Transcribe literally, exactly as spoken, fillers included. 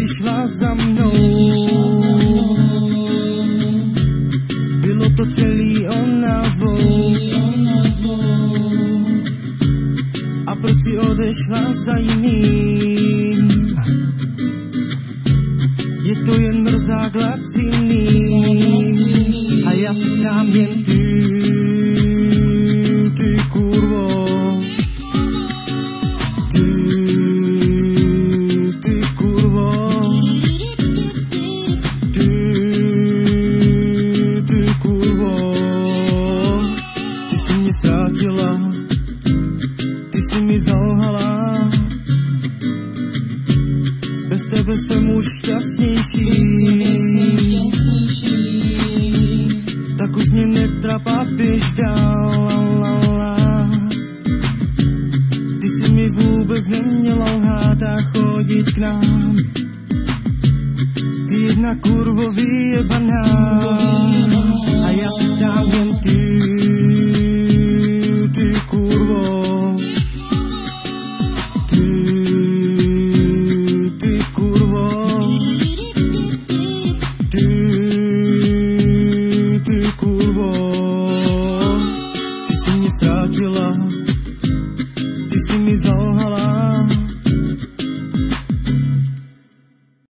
nepřišla za mnou. Bylo to celý o názvou. A proč si odešla za jiným? Je to jen mrzák laciný. A já se ptám jen ty, ty kurvo. Ty, ty kurvo. Ty, ty kurvo. Ty jsi mě ztratila, ty jsi mi zalhala. Bez tebe jsem už šťastnější. Tak už mě netrapá, běž dál, la, la, la. Ty jsi mi vůbec neměla lhát a chodit k nám. Ty jedna kurvo vyjebaná. A já se ptám jen ty.